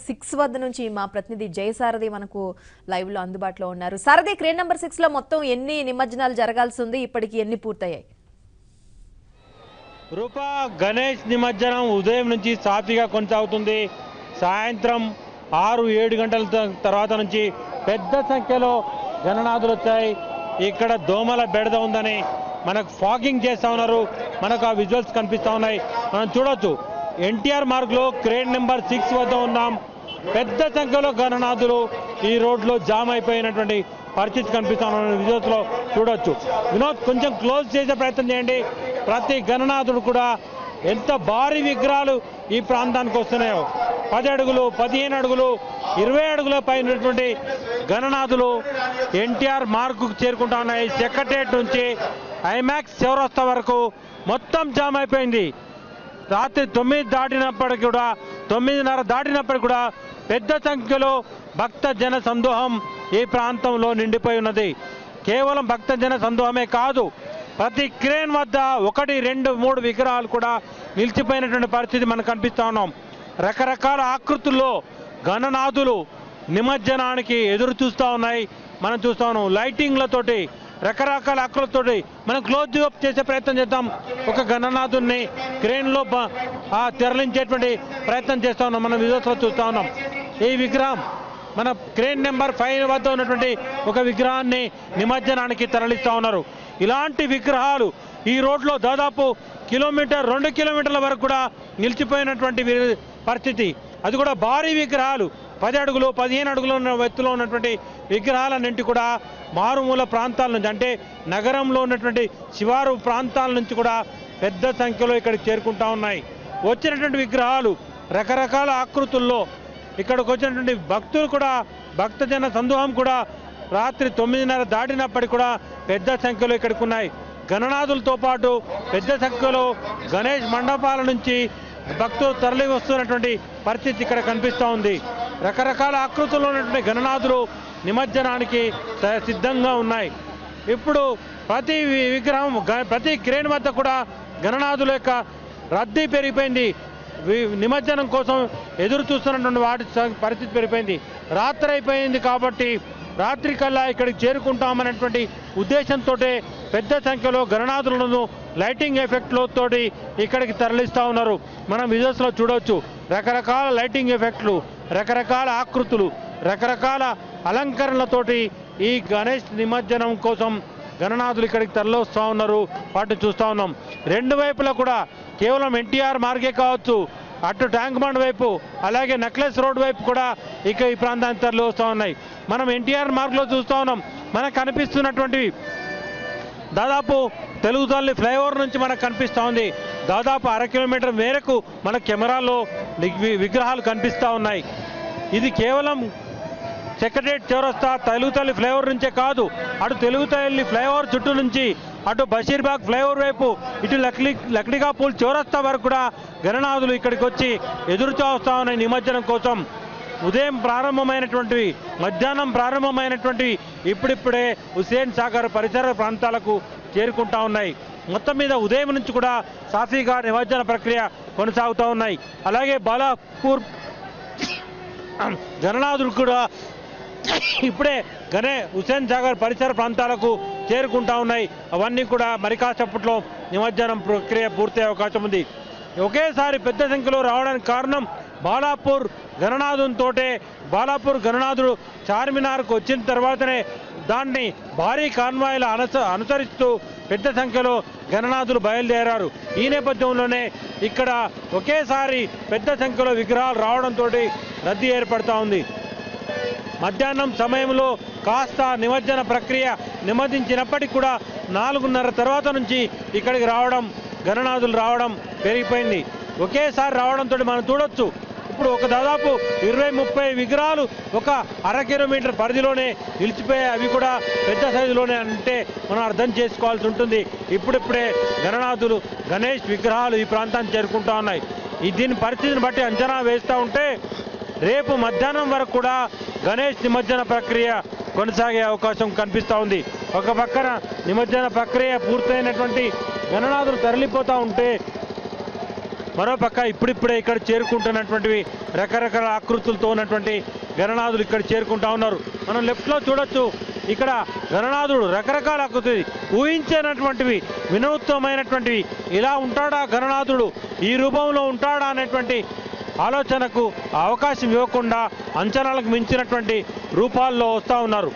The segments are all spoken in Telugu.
6 వద్ద నుంచి మా ప్రతినిధి జయసారథి మనకు లైవ్ లో అందుబాటులో ఉన్నారు. సారథి, క్రేన్ నెంబర్ 6 లో మొత్తం ఎన్ని నిమజ్జనాలు జరగాల్సి ఉంది, ఇప్పటికి ఎన్ని పూర్తయ్యాయి? రూపా, గణేష్ నిమజ్జనం ఉదయం నుంచి సాఫీగా కొనసాగుతుంది. సాయంత్రం 6-7 గంటల తర్వాత నుంచి పెద్ద సంఖ్యలో గణనాథులు వచ్చాయి. ఇక్కడ దోమల బెడద ఉందని మనకు ఫాగింగ్ చేస్తూ ఉన్నారు. మనకు ఆ విజువల్స్ కనిపిస్తూ ఉన్నాయి. మనం చూడొచ్చు, ఎన్టీఆర్ మార్గ్లో క్రేన్ నెంబర్ 6 వద్ద ఉన్నాం. పెద్ద సంఖ్యలో గణనాథులు ఈ రోడ్లో జామ్ అయిపోయినటువంటి పరిస్థితి కనిపిస్తా ఉన్న విజువల్స్లో చూడొచ్చు. వినోద్, కొంచెం క్లోజ్ చేసే ప్రయత్నం చేయండి. ప్రతి గణనాథుడు కూడా ఎంత భారీ విగ్రహాలు ఈ ప్రాంతానికి వస్తున్నాయో, 10 అడుగులు, 15 అడుగులు, 20 అడుగుల పైనటువంటి గణనాథులు ఎన్టీఆర్ మార్కు చేరుకుంటా ఉన్నాయి. సెక్రటేరియట్ నుంచి ఐమాక్స్ చౌరస్తా వరకు మొత్తం జామ్ అయిపోయింది. రాత్రి 9 దాటినప్పటికీ కూడా, 9:30 దాటినప్పటికీ కూడా పెద్ద సంఖ్యలో భక్త జన సందోహం ఈ ప్రాంతంలో నిండిపోయి ఉన్నది. కేవలం భక్త జన సందోహమే కాదు, ప్రతి క్రేన్ వద్ద 1, 2, 3 విగ్రహాలు కూడా నిలిచిపోయినటువంటి పరిస్థితి మనకు కనిపిస్తా ఉన్నాం. రకరకాల ఆకృతుల్లో గణనాథులు నిమజ్జనానికి ఎదురు చూస్తూ ఉన్నాయి. మనం చూస్తా ఉన్నాం లైటింగ్లతోటి, రకరకాల ఆకృతులతోటి. మనం క్లోజ్ అప్ చేసే ప్రయత్నం చేద్దాం. ఒక గణనాథుని క్రేన్లో తరలించేటువంటి ప్రయత్నం చేస్తూ ఉన్నాం. మనం విజువల్స్లో చూస్తూ ఉన్నాం. ఈ విగ్రహం మన క్రేన్ నెంబర్ 5 వద్ద ఉన్నటువంటి ఒక విగ్రహాన్ని నిమజ్జనానికి తరలిస్తూ ఉన్నారు. ఇలాంటి విగ్రహాలు ఈ రోడ్లో దాదాపు 1-2 కిలోమీటర్ల వరకు కూడా నిలిచిపోయినటువంటి పరిస్థితి. అది కూడా భారీ విగ్రహాలు, 10 అడుగులు, 15 అడుగుల ఎత్తులో ఉన్నటువంటి విగ్రహాలన్నింటి కూడా మారుమూల ప్రాంతాల నుంచి, అంటే నగరంలో ఉన్నటువంటి శివారు ప్రాంతాల నుంచి కూడా పెద్ద సంఖ్యలో ఇక్కడికి చేరుకుంటా ఉన్నాయి. వచ్చినటువంటి విగ్రహాలు రకరకాల ఆకృతుల్లో ఇక్కడికి వచ్చినటువంటి భక్తులు కూడా, భక్తజన సందోహం కూడా రాత్రి 9:30 దాటినప్పటికీ కూడా పెద్ద సంఖ్యలో ఇక్కడికి ఉన్నాయి. గణనాథులతో పాటు పెద్ద సంఖ్యలో గణేష్ మండపాల నుంచి భక్తులు తరలి వస్తున్నటువంటి పరిస్థితి ఇక్కడ కనిపిస్తూ ఉంది. రకరకాల ఆకృతుల్లో ఉన్నటువంటి గణనాథులు నిమజ్జనానికి సిద్ధంగా ఉన్నాయి. ఇప్పుడు ప్రతి విగ్రహం, ప్రతి క్రేన్ వద్ద కూడా గణనాథుల యొక్క రద్దీ పెరిగిపోయింది. నిమజ్జనం కోసం ఎదురు చూస్తున్నటువంటి వాటి పరిస్థితి పెరిగిపోయింది. రాత్రి అయిపోయింది కాబట్టి రాత్రి కల్లా ఇక్కడికి చేరుకుంటామనేటువంటి ఉద్దేశంతో పెద్ద సంఖ్యలో గణనాథులను లైటింగ్ ఎఫెక్ట్లతోటి ఇక్కడికి తరలిస్తూ ఉన్నారు. మనం విజువల్స్లో చూడవచ్చు, రకరకాల లైటింగ్ ఎఫెక్ట్లు, రకరకాల ఆకృతులు, రకరకాల అలంకరణలతోటి ఈ గణేష్ నిమజ్జనం కోసం గణనాథులు ఇక్కడికి తరలిస్తూ ఉన్నారు. వాటిని చూస్తూ ఉన్నాం. 2 వైపులా కూడా కేవలం ఎన్టీఆర్ మార్గే కావచ్చు, అటు ట్యాంక్ బండ్ వైపు, అలాగే నెక్లెస్ రోడ్ వైపు కూడా ఇక ఈ ప్రాంతానికి తరలి వస్తూ ఉన్నాయి. మనం ఎన్టీఆర్ మార్గ్లో చూస్తూ ఉన్నాం. మనకు కనిపిస్తున్నటువంటివి దాదాపు తెలుగు తల్లి ఫ్లైఓవర్ నుంచి మనకు కనిపిస్తూ ఉంది. దాదాపు 1/2 కిలోమీటర్ మేరకు మన కెమెరాలో విగ్రహాలు కనిపిస్తూ ఉన్నాయి. ఇది కేవలం సెక్రటేరియట్ చౌరస్తా తెలుగు తల్లి ఫ్లైఓవర్ నుంచే కాదు, అటు తెలుగు తల్లి ఫ్లైఓవర్ చుట్టూ నుంచి అటు బషీర్బాగ్ ఫ్లైఓవర్ వైపు, ఇటు లక్డిగా పూల్ చౌరస్తా వరకు కూడా గణనాథులు ఇక్కడికి వచ్చి ఎదురు చూస్తా ఉన్నాయి నిమజ్జనం కోసం. ఉదయం ప్రారంభమైనటువంటివి, మధ్యాహ్నం ప్రారంభమైనటువంటివి ఇప్పుడిప్పుడే హుస్సేన్ సాగర్ పరిసర ప్రాంతాలకు చేరుకుంటా ఉన్నాయి. మొత్తం మీద ఉదయం నుంచి కూడా సాఫీగా నిమజ్జన ప్రక్రియ కొనసాగుతూ ఉన్నాయి. అలాగే బాలాపూర్ గణనాథులు కూడా ఇప్పుడే హుస్సేన్ సాగర్ పరిసర ప్రాంతాలకు చేరుకుంటా ఉన్నాయి. అవన్నీ కూడా మరి కాసేపట్లో నిమజ్జనం ప్రక్రియ పూర్తయ్యే అవకాశం ఉంది. ఒకేసారి పెద్ద సంఖ్యలో రావడానికి కారణం బాలాపూర్ గణనాథునితోటే. బాలాపూర్ గణనాథుడు చార్మినార్కు వచ్చిన తర్వాతనే దాన్ని భారీ కాన్వాయ్ల అనుసరిస్తూ పెద్ద సంఖ్యలో గణనాథులు బయలుదేరారు. ఈ నేపథ్యంలోనే ఇక్కడ ఒకేసారి పెద్ద సంఖ్యలో విగ్రహాలు రావడంతో రద్దీ ఏర్పడుతూ ఉంది. మధ్యాహ్నం సమయంలో కాస్త నిమజ్జన ప్రక్రియ నిమజ్జించినప్పటికీ కూడా 4:30 తర్వాత నుంచి ఇక్కడికి రావడం, గణనాథులు రావడం పెరిగిపోయింది. ఒకేసారి రావడంతో మనం చూడొచ్చు, ఇప్పుడు ఒక దాదాపు 20-30 విగ్రహాలు ఒక 1/2 కిలోమీటర్ పరిధిలోనే నిలిచిపోయాయి. అవి కూడా పెద్ద సైజులోనే అంటే మనం అర్థం చేసుకోవాల్సి ఉంటుంది. ఇప్పుడిప్పుడే గణనాథులు, గణేష్ విగ్రహాలు ఈ ప్రాంతాన్ని చేరుకుంటా ఉన్నాయి. దీని పరిస్థితిని బట్టి అంచనా వేస్తూ ఉంటే రేపు మధ్యాహ్నం వరకు కూడా గణేష్ నిమజ్జన ప్రక్రియ కొనసాగే అవకాశం కనిపిస్తూ ఉంది. ఒక పక్కన నిమజ్జన ప్రక్రియ పూర్తయినటువంటి గణనాథులు తరలిపోతూ ఉంటే మరోపక్క ఇప్పుడిప్పుడే ఇక్కడ చేరుకుంటున్నటువంటివి రకరకాల ఆకృతులతో ఉన్నటువంటి గణనాథులు ఇక్కడ చేరుకుంటా ఉన్నారు. మనం లెఫ్ట్లో చూడొచ్చు, ఇక్కడ గణనాథుడు రకరకాల ఆకృతి, ఊహించినటువంటివి, వినూత్నమైనటువంటివి. ఇలా ఉంటాడా గణనాథుడు, ఈ రూపంలో ఉంటాడా అనేటువంటి ఆలోచనకు అవకాశం ఇవ్వకుండా అంచనాలకు మించినటువంటి రూపాల్లో వస్తూ ఉన్నారు.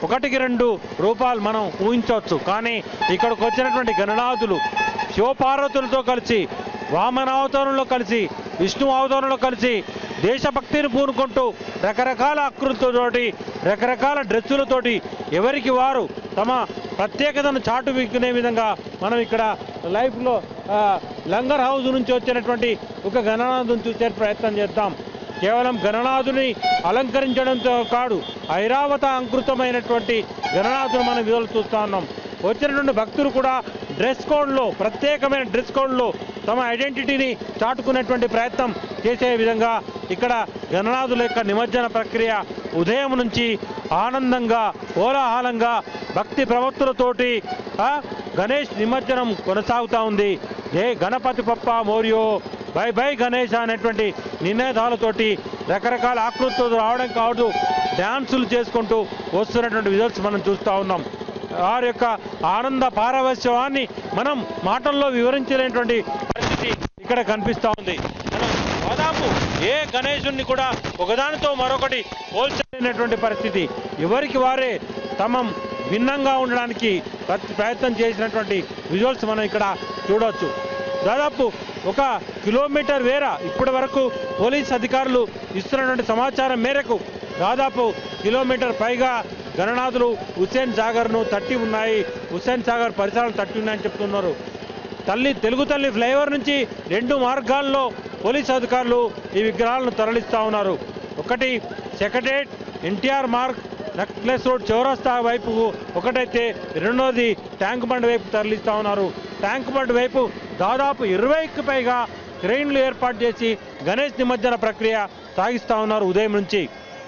1-2 రూపాలు మనం ఊహించవచ్చు. కానీ ఇక్కడికి వచ్చినటువంటి గణనాథులు శివపార్వతులతో కలిసి, వామన అవతారంలో కలిసి, విష్ణు అవతారంలో కలిసి దేశభక్తిని పూనుకుంటూ రకరకాల ఆకృతులతోటి, రకరకాల డ్రెస్సులతోటి ఎవరికి వారు తమ ప్రత్యేకతను చాటుకునే విధంగా మనం ఇక్కడ లైఫ్లో లంగర్ హౌస్ నుంచి వచ్చినటువంటి ఒక గణనాథుని చూసే ప్రయత్నం చేద్దాం. కేవలం గణనాథుని అలంకరించడంతో కాదు, ఐరావత అంకృతమైనటువంటి గణనాథుని మనం విధులు చూస్తూ ఉన్నాం. వచ్చినటువంటి భక్తులు కూడా డ్రెస్ కోడ్లో, ప్రత్యేకమైన డ్రెస్ కోడ్లో తమ ఐడెంటిటీని చాటుకునేటువంటి ప్రయత్నం చేసే విధంగా ఇక్కడ గణనాథుల యొక్క నిమజ్జన ప్రక్రియ ఉదయం నుంచి ఆనందంగా, కోలాహలంగా, భక్తి ప్రవక్తులతోటి గణేష్ నిమజ్జనం కొనసాగుతూ ఉంది. జై గణపతి పప్ప మోరియో, బై బై గణేష్ అనేటువంటి నినాదాలతోటి రకరకాల ఆకృతులు రావడం కావడం, డ్యాన్సులు చేసుకుంటూ వస్తున్నటువంటి విజువల్స్ మనం చూస్తూ ఉన్నాం. వారి యొక్క ఆనంద పారవశ్యాన్ని మనం మాటల్లో వివరించలేనటువంటి పరిస్థితి ఇక్కడ కనిపిస్తూ ఉంది. దాదాపు ఏ గణేశుని కూడా ఒకదానితో మరొకటి పోల్చలేనటువంటి పరిస్థితి. ఎవరికి వారే తమ భిన్నంగా ఉండడానికి ప్రయత్నం చేసినటువంటి విజువల్స్ మనం ఇక్కడ చూడవచ్చు. దాదాపు 1 కిలోమీటర్ వేర ఇప్పటి వరకు పోలీస్ అధికారులు ఇస్తున్నటువంటి సమాచారం మేరకు దాదాపు కిలోమీటర్ పైగా గణనాథులు హుస్సేన్ సాగర్ను తట్టి ఉన్నాయి, హుస్సేన్ సాగర్ పరిసరాలు తట్టి ఉన్నాయని చెప్తున్నారు. తెలుగు తల్లి ఫ్లైఓవర్ నుంచి 2 మార్గాల్లో పోలీస్ అధికారులు ఈ విగ్రహాలను తరలిస్తూ ఉన్నారు. ఒకటి secretariat NTR Marg necklace road చౌరస్తా వైపు ఒకటైతే, రెండోది ట్యాంక్ బండ్ వైపు తరలిస్తూ ఉన్నారు. ట్యాంక్ బండ్ వైపు దాదాపు 20కి పైగా క్రెయిన్లు ఏర్పాటు చేసి గణేష్ నిమజ్జన ప్రక్రియ సాగిస్తూ ఉన్నారు ఉదయం నుంచి.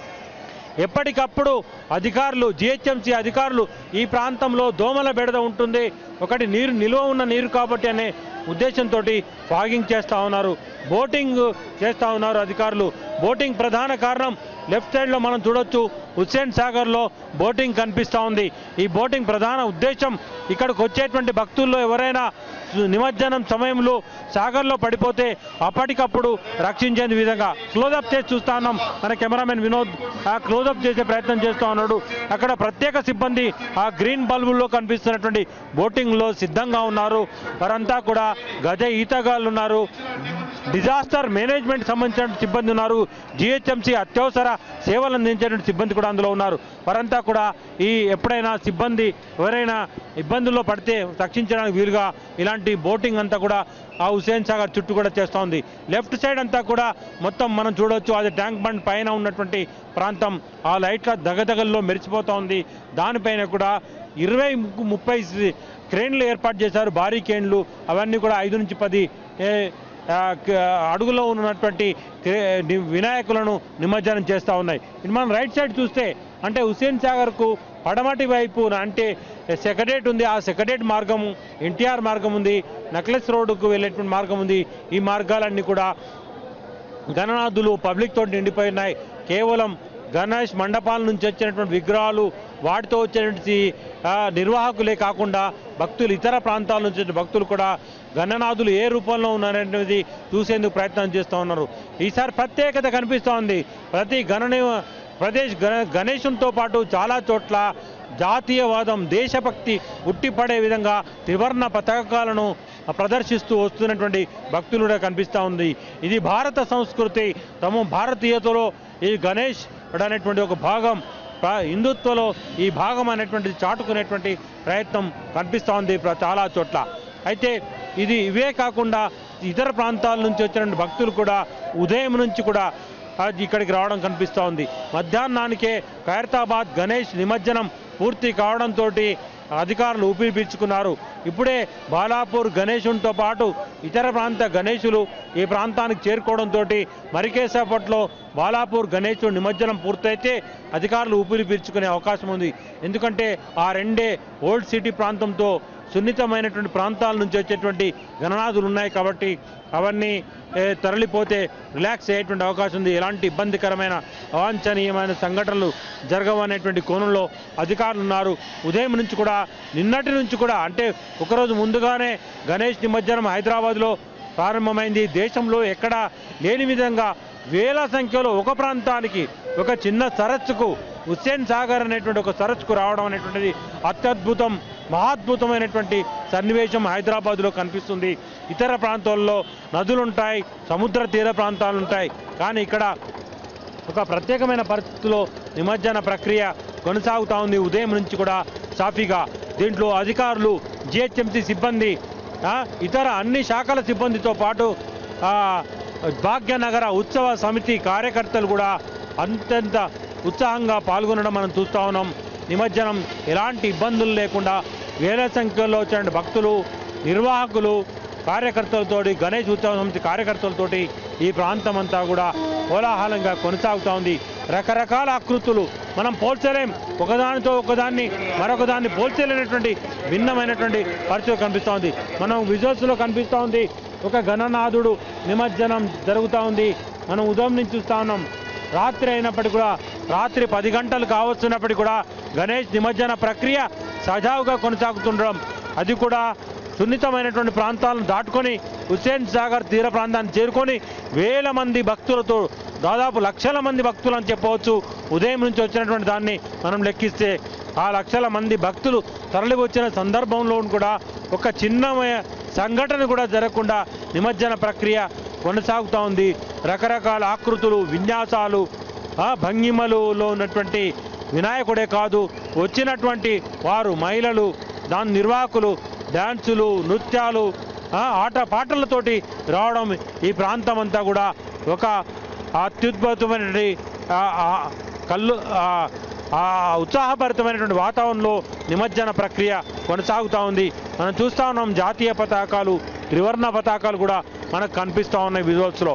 ఎప్పటికప్పుడు అధికారులు, జిహెచ్ఎంసీ అధికారులు ఈ ప్రాంతంలో దోమల బెడద ఉంటుంది, ఒకటి నీరు నిల్వ ఉన్న నీరు కాబట్టి అనే ఉద్దేశంతో ఫాగింగ్ చేస్తూ ఉన్నారు, బోటింగ్ చేస్తూ ఉన్నారు అధికారులు. బోటింగ్ ప్రధాన కారణం లెఫ్ట్ సైడ్లో మనం చూడొచ్చు, హుస్సేన్ సాగర్లో బోటింగ్ కనిపిస్తూ ఉంది. ఈ బోటింగ్ ప్రధాన ఉద్దేశం ఇక్కడికి వచ్చేటువంటి భక్తుల్లో ఎవరైనా నిమజ్జనం సమయంలో సాగర్లో పడిపోతే అప్పటికప్పుడు రక్షించే విధంగా క్లోజప్ చేసి చూస్తా ఉన్నాం. మన కెమెరామెన్ వినోద్ ఆ క్లోజప్ చేసే ప్రయత్నం చేస్తూ ఉన్నాడు. అక్కడ ప్రత్యేక సిబ్బంది ఆ గ్రీన్ బల్బుల్లో కనిపిస్తున్నటువంటి బోటింగ్లో సిద్ధంగా ఉన్నారు. వారంతా కూడా గజ ఈతగాళ్ళు ఉన్నారు, డిజాస్టర్ మేనేజ్మెంట్ సంబంధించిన సిబ్బంది ఉన్నారు, జిహెచ్ఎంసీ అత్యవసర సేవలు అందించేటువంటి సిబ్బంది కూడా అందులో ఉన్నారు. వారంతా కూడా ఎప్పుడైనా సిబ్బంది ఎవరైనా ఇబ్బందుల్లో పడితే రక్షించడానికి వీలుగా ఇలాంటి బోటింగ్ అంతా కూడా ఆ హుస్సేన్ సాగర్ చుట్టూ కూడా చేస్తూ ఉంది. లెఫ్ట్ సైడ్ అంతా కూడా మొత్తం మనం చూడవచ్చు, అది ట్యాంక్ బండ్ పైన ఉన్నటువంటి ప్రాంతం ఆ లైట్ల దగదగల్లో మెరిసిపోతూ ఉంది. దానిపైన కూడా 20-30 క్రేన్లు ఏర్పాటు చేశారు, భారీ క్రేన్లు. అవన్నీ కూడా 5 నుంచి 10 అడుగులో ఉన్నటువంటి వినాయకులను నిమజ్జనం చేస్తూ ఉన్నాయి. మనం రైట్ సైడ్ చూస్తే అంటే హుస్సేన్ సాగర్కు పడమటి వైపు అంటే సెక్రటరేట్ ఉంది, ఆ సెక్రటరేట్ మార్గం, ఎన్టీఆర్ మార్గం ఉంది, నెక్లెస్ రోడ్డుకు వెళ్ళేటువంటి మార్గం ఉంది. ఈ మార్గాలన్నీ కూడా గణనాథులు పబ్లిక్ తోటి నిండిపోయినాయి. కేవలం గణేష్ మండపాల నుంచి వచ్చినటువంటి విగ్రహాలు, వాటితో వచ్చేటువంటి నిర్వాహకులే కాకుండా భక్తులు, ఇతర ప్రాంతాల నుంచి భక్తులు కూడా గణనాథులు ఏ రూపంలో ఉన్నారనేది చూసేందుకు ప్రయత్నం చేస్తూ ఉన్నారు. ఈసారి ప్రత్యేకత కనిపిస్తూ ఉంది. ప్రతి గణేశునితో పాటు చాలా చోట్ల జాతీయవాదం, దేశభక్తి ఉట్టిపడే విధంగా త్రివర్ణ పతాకాలను ప్రదర్శిస్తూ వస్తున్నటువంటి భక్తులు కూడా కనిపిస్తూ ఉంది. ఇది భారత సంస్కృతి, తమ భారతీయతలో ఈ గణేష్ అనేటువంటి ఒక భాగం, హిందుత్వలో ఈ భాగం అనేటువంటిది చాటుకునేటువంటి ప్రయత్నం కనిపిస్తూ ఉంది చాలా చోట్ల. అయితే ఇవే కాకుండా ఇతర ప్రాంతాల నుంచి వచ్చిన భక్తులు కూడా ఉదయం నుంచి కూడా ఇక్కడికి రావడం కనిపిస్తూ ఉంది. మధ్యాహ్నానికే ఖైరతాబాద్ గణేష్ నిమజ్జనం పూర్తి కావడంతో అధికారులు ఊపిరి పీల్చుకున్నారు. ఇప్పుడే బాలాపూర్ గణేశునితో పాటు ఇతర ప్రాంత గణేశులు ఈ ప్రాంతానికి చేరుకోవడంతో మరికేసేపట్లో బాలాపూర్ గణేశుడు నిమజ్జనం పూర్తయితే అధికారులు ఊపిరి పీల్చుకునే అవకాశం ఉంది. ఎందుకంటే ఆ రెండే ఓల్డ్ సిటీ ప్రాంతంతో సున్నితమైనటువంటి ప్రాంతాల నుంచి వచ్చేటువంటి గణనాథులు ఉన్నాయి కాబట్టి అవన్నీ తరలిపోతే రిలాక్స్ అయ్యేటువంటి అవకాశం ఉంది. ఎలాంటి ఇబ్బందికరమైన అవాంఛనీయమైన సంఘటనలు జరగవనేటువంటి కోణంలో అధికారులు ఉన్నారు. ఉదయం నుంచి కూడా నిన్నటి నుంచి కూడా అంటే ఒకరోజు ముందుగానే గణేష్ నిమజ్జనం హైదరాబాద్లో ప్రారంభమైంది. దేశంలో ఎక్కడా లేని విధంగా వేల సంఖ్యలో ఒక ప్రాంతానికి ఒక చిన్న సరస్సుకు హుస్సేన్ సాగర్ అనేటువంటి ఒక సరస్సుకు రావడం అనేటువంటిది అత్యద్భుతం మహాద్భుతమైనటువంటి సన్నివేశం హైదరాబాద్లో కనిపిస్తుంది. ఇతర ప్రాంతాల్లో నదులుంటాయి, సముద్ర తీర ప్రాంతాలు ఉంటాయి, కానీ ఇక్కడ ఒక ప్రత్యేకమైన పరిస్థితిలో నిమజ్జన ప్రక్రియ కొనసాగుతూ ఉంది. ఉదయం నుంచి కూడా సాఫీగా దీంట్లో అధికారులు, జిహెచ్ఎంసీ సిబ్బంది, ఇతర అన్ని శాఖల సిబ్బందితో పాటు భాగ్యనగర ఉత్సవ సమితి కార్యకర్తలు కూడా అత్యంత ఉత్సాహంగా పాల్గొనడం మనం చూస్తూ ఉన్నాం. నిమజ్జనం ఎలాంటి ఇబ్బందులు లేకుండా వేల సంఖ్యలో వచ్చిన భక్తులు, నిర్వాహకులు, కార్యకర్తలతోటి, గణేష్ ఉత్సవ సమితి కార్యకర్తలతోటి ఈ ప్రాంతం అంతా కూడా కోలాహలంగా కొనసాగుతూ ఉంది. రకరకాల ఆకృతులు మనం పోల్చలేం, ఒకదానితో ఒకదాన్ని మరొకదాన్ని పోల్చలేనటువంటి భిన్నమైనటువంటి పరిస్థితి కనిపిస్తూ ఉంది. మనం విజువల్స్లో కనిపిస్తూ ఉంది ఒక గణనాథుడు నిమజ్జనం జరుగుతూ ఉంది. మనం ఉదయం నుంచి చూస్తూ ఉన్నాం. రాత్రి అయినప్పటికీ కూడా, రాత్రి 10 గంటలు కావస్తున్నప్పటికీ కూడా గణేష్ నిమజ్జన ప్రక్రియ సజావుగా కొనసాగుతుండడం, అది కూడా సున్నితమైనటువంటి ప్రాంతాలను దాటుకొని హుస్సేన్ సాగర్ తీర ప్రాంతాన్ని చేరుకొని వేల మంది భక్తులతో, దాదాపు లక్షల మంది భక్తులు అని చెప్పవచ్చు. ఉదయం నుంచి వచ్చినటువంటి దాన్ని మనం లెక్కిస్తే ఆ లక్షల మంది భక్తులు తరలి వచ్చిన సందర్భంలో కూడా ఒక చిన్న సంఘటన కూడా జరగకుండా నిమజ్జన ప్రక్రియ కొనసాగుతూ ఉంది. రకరకాల ఆకృతులు, విన్యాసాలు, భంగిమలులో ఉన్నటువంటి వినాయకుడే కాదు, వచ్చినటువంటి వారు మహిళలు, దాని నిర్వాహకులు, డ్యాన్సులు, నృత్యాలు, ఆట పాటలతోటి రావడం ఈ ప్రాంతం అంతా కూడా ఒక అత్యుద్భుతమైనటువంటి ఉత్సాహభరితమైనటువంటి వాతావరణంలో నిమజ్జన ప్రక్రియ కొనసాగుతూ ఉంది. మనం చూస్తూ ఉన్నాం జాతీయ పతాకాలు, త్రివర్ణ పతాకాలు కూడా మనకు కనిపిస్తూ ఉన్నాయి విజువల్స్లో.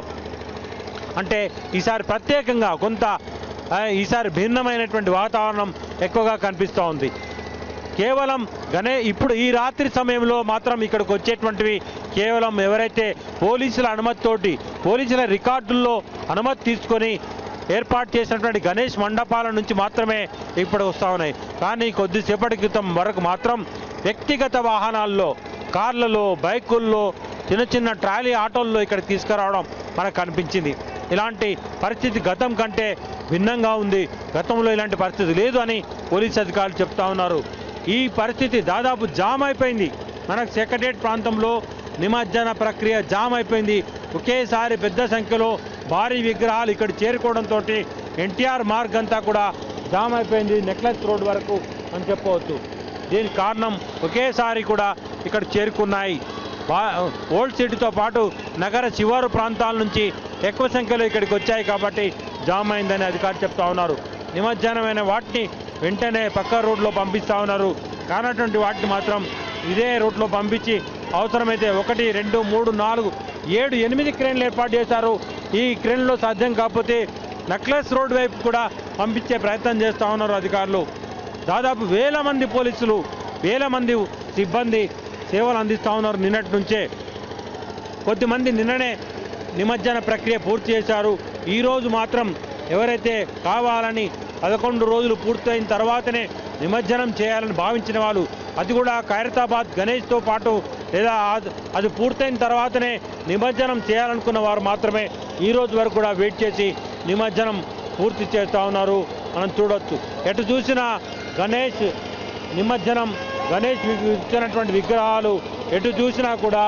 అంటే ఈసారి ప్రత్యేకంగా కొంత ఈసారి భిన్నమైనటువంటి వాతావరణం ఎక్కువగా కనిపిస్తూ ఉంది. కేవలం ఇప్పుడు ఈ రాత్రి సమయంలో మాత్రం ఇక్కడికి వచ్చేటువంటివి కేవలం ఎవరైతే పోలీసుల అనుమతితోటి, పోలీసుల రికార్డుల్లో అనుమతి తీసుకొని ఏర్పాటు చేసినటువంటి గణేష్ మండపాల నుంచి మాత్రమే ఇప్పుడు వస్తూ ఉన్నాయి. కానీ కొద్దిసేపటి క్రితం వరకు మాత్రం వ్యక్తిగత వాహనాల్లో, కార్లలో, బైకుల్లో, చిన్న చిన్న ట్రాలీ ఆటోల్లో ఇక్కడ తీసుకురావడం మనకు కనిపించింది. ఇలాంటి పరిస్థితి గతం కంటే భిన్నంగా ఉంది. గతంలో ఇలాంటి పరిస్థితి లేదు అని పోలీసు అధికారులు చెప్తా ఉన్నారు. ఈ పరిస్థితి దాదాపు జామ్ అయిపోయింది. మనకు సెక్రటేరియట్ ప్రాంతంలో నిమజ్జన ప్రక్రియ జామ్ అయిపోయింది. ఒకేసారి పెద్ద సంఖ్యలో భారీ విగ్రహాలు ఇక్కడ చేరుకోవడంతో ఎన్టీఆర్ మార్గ్ అంతా కూడా జామ్ అయిపోయింది, నెక్లెస్ రోడ్ వరకు అని చెప్పవచ్చు. దీనికి కారణం ఒకేసారి కూడా ఇక్కడ చేరుకున్నాయి. ఓల్డ్ సిటీతో పాటు నగర శివారు ప్రాంతాల నుంచి ఎక్కువ సంఖ్యలో ఇక్కడికి వచ్చాయి కాబట్టి జామ్ అయిందని అధికారులు చెప్తా ఉన్నారు. నిమజ్జనమైన వాటిని వెంటనే పక్క రోడ్లో పంపిస్తూ ఉన్నారు. కానటువంటి వాటిని మాత్రం ఇదే రూట్లో పంపించి అవసరమైతే 1, 2, 3, 4, 7, 8 క్రేన్లు ఏర్పాటు చేశారు. ఈ క్రేన్లో సాధ్యం కాకపోతే నెక్లెస్ రోడ్ వైపు కూడా పంపించే ప్రయత్నం చేస్తూ ఉన్నారు అధికారులు. దాదాపు వేల మంది పోలీసులు, వేల మంది సిబ్బంది సేవలు అందిస్తూ ఉన్నారు నిన్నటి నుంచే. కొద్దిమంది నిన్ననే నిమజ్జన ప్రక్రియ పూర్తి చేశారు. ఈరోజు మాత్రం ఎవరైతే కావాలని 11 రోజులు పూర్తయిన తర్వాతనే నిమజ్జనం చేయాలని భావించిన వాళ్ళు, అది కూడా ఖైరతాబాద్ గణేష్తో పాటు లేదా అది పూర్తయిన తర్వాతనే నిమజ్జనం చేయాలనుకున్న వారు మాత్రమే ఈరోజు వరకు కూడా వెయిట్ చేసి నిమజ్జనం పూర్తి చేస్తూ ఉన్నారు. మనం చూడవచ్చు, ఎటు చూసినా గణేష్ నిమజ్జనం, గణేష్ ఇచ్చినటువంటి విగ్రహాలు ఎటు చూసినా కూడా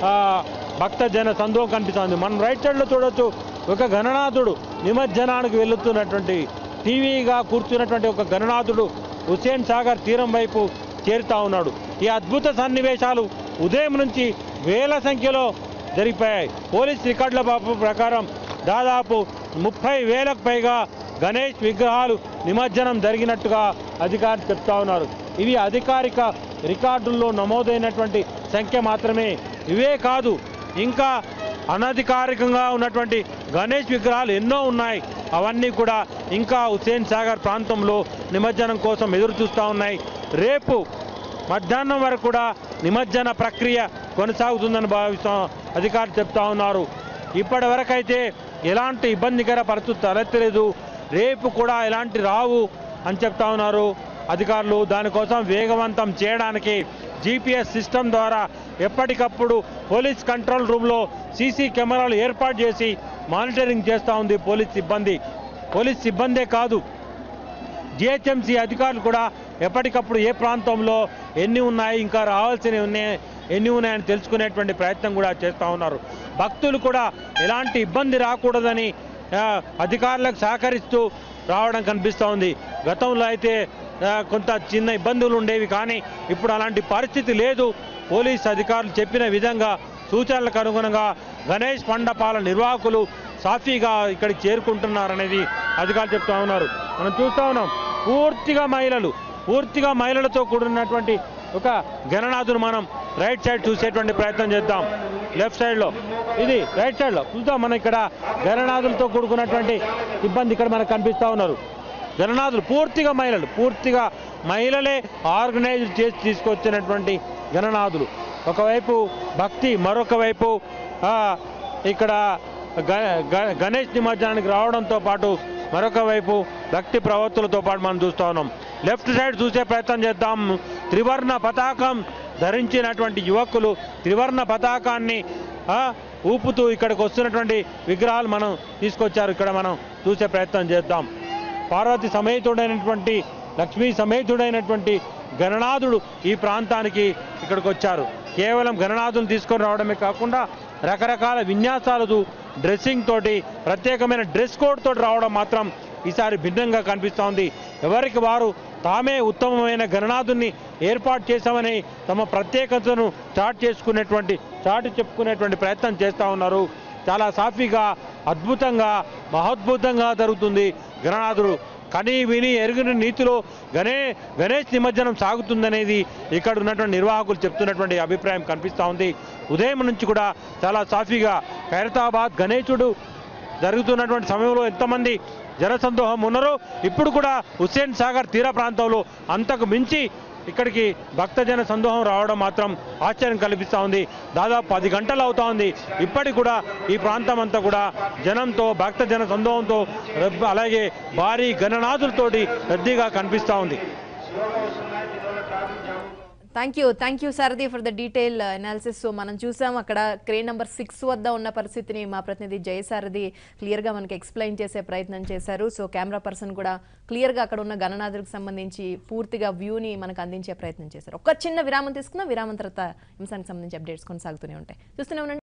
భక్త జన సందోహం కనిపిస్తుంది. మనం రైట్ సైడ్లో చూడవచ్చు, ఒక గణనాథుడు నిమజ్జనానికి వెళుతున్నటువంటి, టీవీగా కూర్చున్నటువంటి ఒక గణనాథుడు హుస్సేన్ సాగర్ తీరం వైపు చేరుతా ఉన్నాడు. ఈ అద్భుత సన్నివేశాలు ఉదయం నుంచి వేల సంఖ్యలో జరిగిపోయాయి. పోలీస్ రికార్డుల ప్రకారం దాదాపు 30,000కు పైగా గణేష్ విగ్రహాలు నిమజ్జనం జరిగినట్టుగా అధికారులు చెప్తా ఉన్నారు. ఇవి అధికారిక రికార్డుల్లో నమోదైనటువంటి సంఖ్య మాత్రమే. ఇవే కాదు, ఇంకా అనధికారికంగా ఉన్నటువంటి గణేష్ విగ్రహాలు ఎన్నో ఉన్నాయి. అవన్నీ కూడా ఇంకా హుస్సేన్ సాగర్ ప్రాంతంలో నిమజ్జనం కోసం ఎదురు చూస్తూ ఉన్నాయి. రేపు మధ్యాహ్నం వరకు కూడా నిమజ్జన ప్రక్రియ కొనసాగుతుందని భావిస్తాం అధికారులు చెప్తా ఉన్నారు. ఇప్పటి వరకైతే ఎలాంటి ఇబ్బందికర పరిస్థితి తలెత్తలేదు. రేపు కూడా ఎలాంటి రావు అని చెప్తా ఉన్నారు అధికారులు. దానికోసం వేగవంతం చేయడానికి GPS సిస్టమ్ ద్వారా ఎప్పటికప్పుడు పోలీస్ కంట్రోల్ రూమ్లో సీసీ కెమెరాలు ఏర్పాటు చేసి మానిటరింగ్ చేస్తూ ఉంది పోలీస్ సిబ్బందే కాదు, GHMC అధికారులు కూడా ఎప్పటికప్పుడు ఏ ప్రాంతంలో ఎన్ని ఉన్నాయి, ఇంకా రావాల్సినవి ఎన్ని ఉన్నాయని తెలుసుకునేటువంటి ప్రయత్నం కూడా చేస్తూ ఉన్నారు. భక్తులు కూడా ఎలాంటి ఇబ్బంది రాకూడదని అధికారులకు సహకరిస్తూ రావడం కనిపిస్తూ ఉంది. గతంలో అయితే కొంత చిన్న ఇబ్బందులు ఉండేవి, కానీ ఇప్పుడు అలాంటి పరిస్థితి లేదు. పోలీస్ అధికారులు చెప్పిన విధంగా సూచనలకు అనుగుణంగా గణేష్ మండపాల నిర్వాహకులు సాఫీగా ఇక్కడికి చేరుకుంటున్నారనేది అధికారులు చెప్తా ఉన్నారు. మనం చూస్తూ ఉన్నాం పూర్తిగా మహిళలతో కూడినటువంటి ఒక గణనాథును మనం రైట్ సైడ్ చూసేటువంటి ప్రయత్నం చేద్దాం. లెఫ్ట్ సైడ్లో ఇది రైట్ సైడ్లో చూద్దాం. మనం ఇక్కడ గణనాథులతో కూడుకున్నటువంటి సిబ్బంది ఇక్కడ మనకు కనిపిస్తూ ఉన్నారు. గణనాథులు పూర్తిగా మహిళలే ఆర్గనైజ్ చేసి తీసుకొచ్చినటువంటి గణనాథులు. ఒకవైపు భక్తి, మరొక వైపు ఇక్కడ గణేష్ నిమజ్జనానికి రావడంతో పాటు మరొక వైపు భక్తి ప్రవృత్తులతో పాటు మనం చూస్తూ ఉన్నాం. లెఫ్ట్ సైడ్ చూసే ప్రయత్నం చేద్దాం. త్రివర్ణ పతాకం ధరించినటువంటి యువకులు త్రివర్ణ పతాకాన్ని ఊపుతూ ఇక్కడికి వస్తున్నటువంటి విగ్రహాలు మనం తీసుకొచ్చారు. ఇక్కడ మనం చూసే ప్రయత్నం చేద్దాం. పార్వతి సమేతుడైనటువంటి, లక్ష్మీ సమేతుడైనటువంటి గణనాథుడు ఈ ప్రాంతానికి ఇక్కడికి వచ్చారు. కేవలం గణనాథులు తీసుకొని రావడమే కాకుండా రకరకాల విన్యాసాలతో, డ్రెస్సింగ్ తోటి, ప్రత్యేకమైన డ్రెస్ కోడ్ తోటి రావడం మాత్రం ఈసారి భిన్నంగా కనిపిస్తూ ఉంది. ఎవరికి వారు తామే ఉత్తమమైన గణనాథుని ఏర్పాటు చేశామని తమ ప్రత్యేకతను చాటి చెప్పుకునేటువంటి ప్రయత్నం చేస్తూ ఉన్నారు. చాలా సాఫీగా, అద్భుతంగా, మహోద్భుతంగా జరుగుతుంది. గణనాథుడు కని విని ఎరుగుని నీతిలో గణేష్ నిమజ్జనం సాగుతుందనేది ఇక్కడ ఉన్నటువంటి నిర్వాహకులు చెప్తున్నటువంటి అభిప్రాయం కనిపిస్తూ ఉంది. ఉదయం నుంచి కూడా చాలా సాఫీగా ఖైరతాబాద్ గణేశుడు జరుగుతున్నటువంటి సమయంలో ఎంతమంది జనసందోహం ఉన్నారో ఇప్పుడు కూడా హుస్సేన్ సాగర్ తీర ప్రాంతంలో అంతకు మించి ఇక్కడికి భక్తజన సందోహం రావడం మాత్రం ఆశ్చర్యం కల్పిస్తూ ఉంది. దాదాపు 10 గంటలు అవుతా ఉంది. ఇప్పటికి కూడా ఈ ప్రాంతం అంతా కూడా జనంతో, భక్తజన సందోహంతో, అలాగే భారీ గణనాథులతోటి రద్దీగా కనిపిస్తూ ఉంది. Thank you Sarathi for the detail analysis. So మనం చూసాం అక్కడ క్రేన్ నెంబర్ 6 వద్ద ఉన్న పరిస్థితిని మా ప్రతినిధి జయసారథి క్లియర్గా మనకి ఎక్స్ప్లెయిన్ చేసే ప్రయత్నం చేశారు. సో కెమెరా పర్సన్ కూడా క్లియర్గా అక్కడ ఉన్న గణనాథులకు సంబంధించి పూర్తిగా వ్యూని మనకు అందించే ప్రయత్నం చేశారు. ఒక చిన్న విరామం తీసుకున్న విరామం తర్వాత అంశానికి సంబంధించి అప్డేట్స్ కొనసాగుతూనే ఉంటాయి. చూస్తూనే ఉండండి.